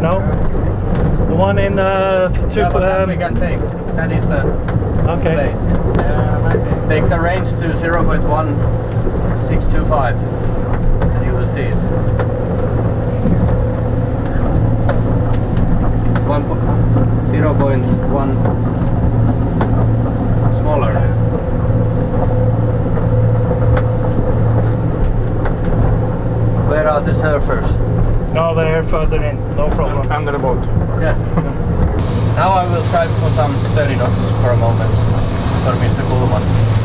No? The one in yeah, but that we can take. That is the place. Take the range to 0.1625 and you will see it. 0.1 smaller. Where are the surfers? No, they're further in, no problem. Under the boat. Yeah. Now I will try for some 30 knots for a moment for Mr. Kullmann.